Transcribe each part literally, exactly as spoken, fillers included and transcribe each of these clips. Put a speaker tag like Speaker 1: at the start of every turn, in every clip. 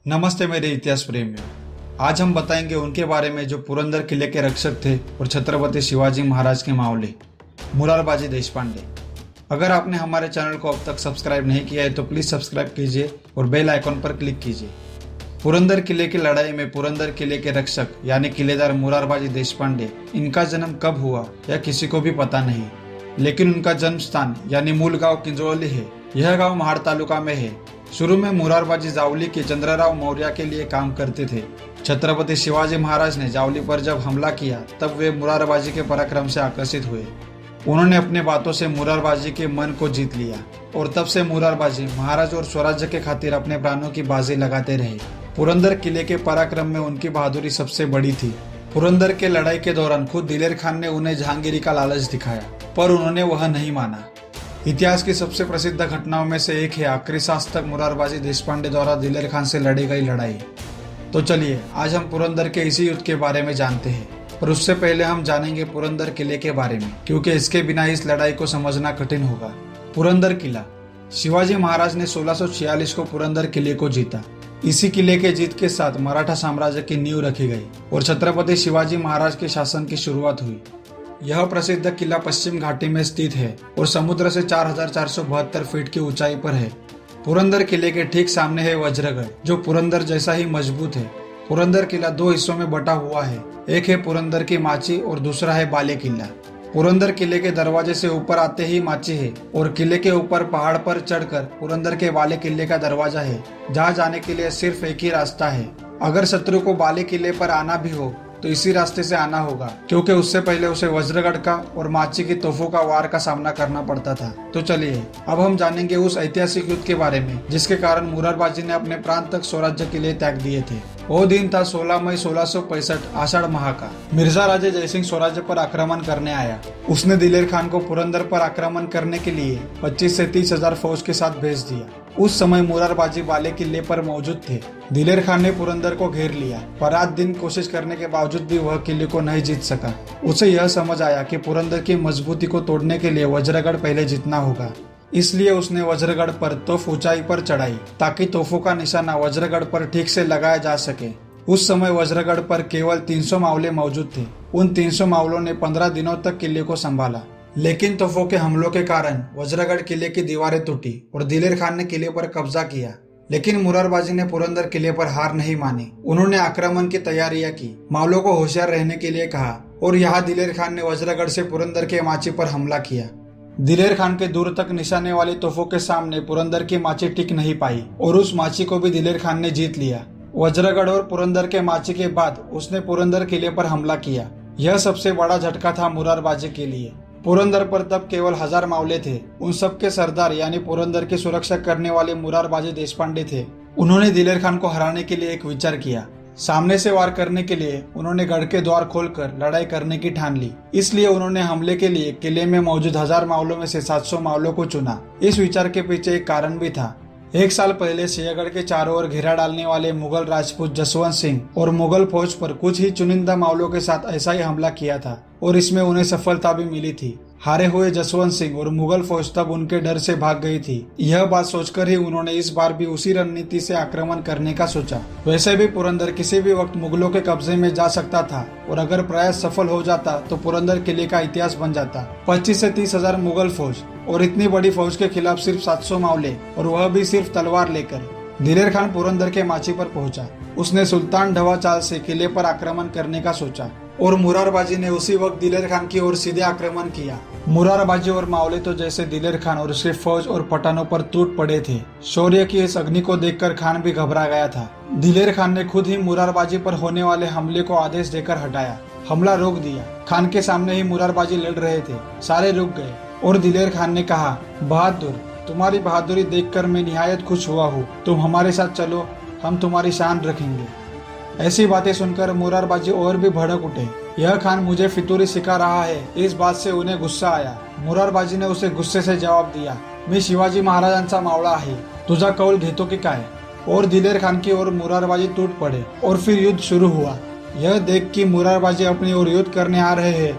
Speaker 1: नमस्ते मेरे इतिहास प्रेमियों। आज हम बताएंगे उनके बारे में जो पुरंदर किले के रक्षक थे और छत्रपति शिवाजी महाराज के मावले मुरारबाजी देशपांडे। अगर आपने हमारे चैनल को अब तक सब्सक्राइब नहीं किया है तो प्लीज़ सब्सक्राइब कीजिए और बेल आइकॉन पर क्लिक कीजिए। पुरंदर किले की लड़ाई में पुरंदर किले के रक्षक यानी किलेदार मुरारबाजी देशपांडे, इनका जन्म कब हुआ यह किसी को भी पता नहीं, लेकिन उनका जन्म स्थान यानी मूल गांव किंजोली है। यह गांव महाड़ तालुका में है। शुरू में मुरारबाजी जावली के चंद्रराव मौर्य के लिए काम करते थे। छत्रपति शिवाजी महाराज ने जावली पर जब हमला किया तब वे मुरारबाजी के पराक्रम से आकर्षित हुए। उन्होंने अपने बातों से मुरारबाजी के मन को जीत लिया और तब से मुरारबाजी महाराज और स्वराज्य के खातिर अपने प्राणों की बाजी लगाते रहे। पुरंदर किले के पराक्रम में उनकी बहादुरी सबसे बड़ी थी। पुरंदर के लड़ाई के दौरान खुद दिलेर खान ने उन्हें जहांगीरी का लालच दिखाया, पर उन्होंने वह नहीं माना। इतिहास की सबसे प्रसिद्ध घटनाओं में से एक है आखिरी सांस तक मुरारबाजी देशपांडे द्वारा दिलेर खान से लड़ी गई लड़ाई। तो चलिए आज हम पुरंदर के इसी युद्ध के बारे में जानते हैं, पर उससे पहले हम जानेंगे पुरंदर किले के बारे में, क्योंकि इसके बिना इस लड़ाई को समझना कठिन होगा। पुरंदर किला। शिवाजी महाराज ने सोलह सौ छियालीस को पुरंदर किले को जीता। इसी किले के जीत के साथ मराठा साम्राज्य की नींव रखी गई और छत्रपति शिवाजी महाराज के शासन की शुरुआत हुई। यह प्रसिद्ध किला पश्चिम घाटी में स्थित है और समुद्र से चार हजार चार सौ बहत्तर फीट की ऊंचाई पर है। पुरंदर किले के ठीक सामने है वज्रगढ़, जो पुरंदर जैसा ही मजबूत है। पुरंदर किला दो हिस्सों में बटा हुआ है, एक है पुरंदर की माची और दूसरा है बाले किला। पुरंदर किले के दरवाजे से ऊपर आते ही माची है और किले के ऊपर पहाड़ पर चढ़कर पुरंदर के बाले किले का दरवाजा है, जहाँ जाने के लिए सिर्फ एक ही रास्ता है। अगर शत्रु को बाले किले पर आना भी हो तो इसी रास्ते से आना होगा, क्योंकि उससे पहले उसे वज्रगढ़ का और माची की तोपों का वार का सामना करना पड़ता था। तो चलिए अब हम जानेंगे उस ऐतिहासिक युद्ध के बारे में जिसके कारण मुरारबाजी ने अपने प्रांत तक स्वराज्य के लिए त्याग दिए थे। वो दिन था सोलह मई सोलह सौ पैंसठ आषाढ़ माह का। मिर्जा राजे जयसिंह स्वराज्य पर आक्रमण करने आया। उसने दिलेर खान को पुरंदर पर आक्रमण करने के लिए पच्चीस से तीस हजार फौज के साथ भेज दिया। उस समय मुरारबाजी बाले किले पर मौजूद थे। दिलेर खान ने पुरंदर को घेर लिया, पर रात दिन कोशिश करने के बावजूद भी वह किले को नहीं जीत सका। उसे यह समझ आया कि पुरंदर की मजबूती को तोड़ने के लिए वज्रगढ़ पहले जीतना होगा। इसलिए उसने वज्रगढ़ पर तोफ ऊंचाई पर चढ़ाई, ताकि तोफों का निशाना वज्रगढ़ पर ठीक से लगाया जा सके। उस समय वज्रगढ़ पर केवल तीन सौ मावले मौजूद थे। उन तीन सौ मावलों ने पंद्रह दिनों तक किले को संभाला, लेकिन तोफों के हमलों के कारण वज्रगढ़ किले की दीवारें टूटी और दिलेर खान ने किले पर कब्जा किया। लेकिन मुरारबाजी ने पुरंदर किले पर हार नहीं मानी। उन्होंने आक्रमण की तैयारियां की, मावलों को होशियार रहने के लिए कहा और यहाँ दिलेर खान ने वज्रगढ़ से पुरंदर के माची पर हमला किया। दिलेर खान के दूर तक निशाने वाली तोफों के सामने पुरंदर की माची टिक नहीं पाई और उस माची को भी दिलेर खान ने जीत लिया। वज्रगढ़ और पुरंदर के माची के बाद उसने पुरंदर किले पर हमला किया। यह सबसे बड़ा झटका था मुरारबाजी के लिए। पुरंदर पर तब केवल हजार मावले थे। उन सबके सरदार यानी पुरंदर की सुरक्षा करने वाले मुरारबाजी देशपांडे थे। उन्होंने दिलेर खान को हराने के लिए एक विचार किया। सामने से वार करने के लिए उन्होंने गढ़ के द्वार खोलकर लड़ाई करने की ठान ली। इसलिए उन्होंने हमले के लिए किले में मौजूद हजार मावलों में से सात सौ मावलों को चुना। इस विचार के पीछे एक कारण भी था। एक साल पहले सिंहगढ़ के चारों ओर घेरा डालने वाले मुगल राजपूत जसवंत सिंह और मुगल फौज पर कुछ ही चुनिंदा मावलों के साथ ऐसा ही हमला किया था और इसमें उन्हें सफलता भी मिली थी। हारे हुए जसवंत सिंह और मुगल फौज तब उनके डर से भाग गई थी। यह बात सोचकर ही उन्होंने इस बार भी उसी रणनीति से आक्रमण करने का सोचा। वैसे भी पुरंदर किसी भी वक्त मुगलों के कब्जे में जा सकता था और अगर प्रयास सफल हो जाता तो पुरंदर किले का इतिहास बन जाता। पच्चीस से तीस हजार मुगल फौज और इतनी बड़ी फौज के खिलाफ सिर्फ सात सौ मावले, और वह भी सिर्फ तलवार लेकर। दिलेर खान पुरंदर के माची पर पहुंचा। उसने सुल्तान ढवा चाल से किले पर आक्रमण करने का सोचा और मुरारबाजी ने उसी वक्त दिलेर खान की ओर सीधे आक्रमण किया। मुरारबाजी और मावले तो जैसे दिलेर खान और उसके फौज और पठानों पर टूट पड़े थे। शौर्य की इस अग्नि को देखकर खान भी घबरा गया था। दिलेर खान ने खुद ही मुरारबाजी पर होने वाले हमले को आदेश देकर हटाया, हमला रोक दिया। खान के सामने ही मुरारबाजी लड़ रहे थे, सारे रुक गए और दिलेर खान ने कहा, बहादुर, तुम्हारी बहादुरी देखकर मैं निहायत खुश हुआ हूँ। तुम हमारे साथ चलो, हम तुम्हारी शान रखेंगे। ऐसी बातें सुनकर मुरारबाजी और भी भड़क उठे। यह खान मुझे फितूरी सिखा रहा है। इस बात से उन्हें गुस्सा आया। मुरारबाजी ने उसे गुस्से से जवाब दिया, मी शिवाजी महाराजांचा मावळा आहे, तुझा कौल घेतो की काय। और दिलेर खान की ओर मुरारबाजी टूट पड़े और फिर युद्ध शुरू हुआ। यह देख कि मुरारबाजी अपनी ओर युद्ध करने आ रहे हैं,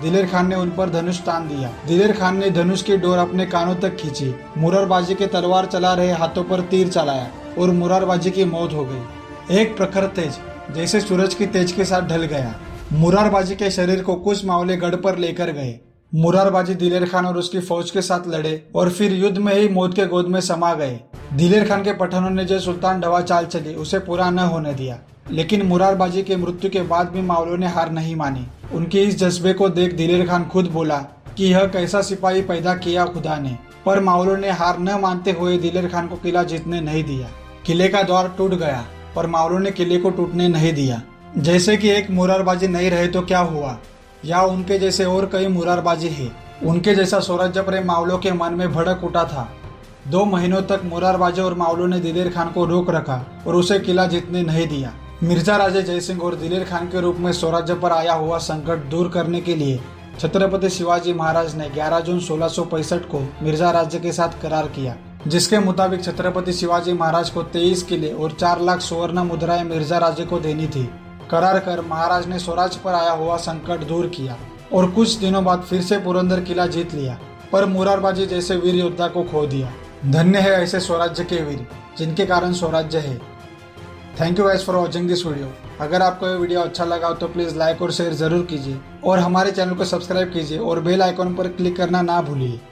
Speaker 1: दिलेर खान ने उन पर धनुष तान दिया। दिलेर खान ने धनुष की डोर अपने कानों तक खींची। मुरारबाजी के तलवार चला रहे हाथों पर तीर चलाया और मुरारबाजी की मौत हो गई। एक प्रखर तेज जैसे सूरज की तेज के साथ ढल गया। मुरारबाजी के शरीर को कुछ मावले गढ़ पर लेकर गए। मुरारबाजी दिलेर खान और उसकी फौज के साथ लड़े और फिर युद्ध में ही मौत के गोद में समा गए। दिलेर खान के पठानों ने जो सुल्तान डवा चाल चली उसे पूरा न होने दिया, लेकिन मुरारबाजी के मृत्यु के बाद भी मावलों ने हार नहीं मानी। उनके इस जज्बे को देख दिलेर खान खुद बोला कि यह कैसा सिपाही पैदा किया खुदा ने। पर मावलों ने हार न मानते हुए दिलेर खान को किला जीतने नहीं दिया। किले का द्वार टूट गया पर मावलों ने किले को टूटने नहीं दिया। जैसे कि एक मुरारबाजी नहीं रहे तो क्या हुआ, या उनके जैसे और कई मुरारबाजी है। उनके जैसा स्वराज्य प्रेम मावलों के मन में भड़क उठा था। दो महीनों तक मुरारबाजी और मावलों ने दिलेर खान को रोक रखा और उसे किला जीतने नहीं दिया। मिर्जा राजे जयसिंह और दिलेर खान के रूप में स्वराज्य पर आया हुआ संकट दूर करने के लिए छत्रपति शिवाजी महाराज ने ग्यारह जून सोलह सौ पैंसठ को मिर्जा राज्य के साथ करार किया, जिसके मुताबिक छत्रपति शिवाजी महाराज को तेईस किले और चार लाख सुवर्ण मुद्राएं मिर्जा राज्य को देनी थी। करार कर महाराज ने स्वराज्य पर आया हुआ संकट दूर किया और कुछ दिनों बाद फिर से पुरंदर किला जीत लिया, पर मुरारबाजी जैसे वीर योद्धा को खो दिया। धन्य है ऐसे स्वराज्य के वीर जिनके कारण स्वराज्य है। Thank you guys for watching this video. अगर आपको ये वीडियो अच्छा लगा तो प्लीज़ लाइक और शेयर जरूर कीजिए और हमारे चैनल को सब्सक्राइब कीजिए और बेल आइकॉन पर क्लिक करना ना भूलिए।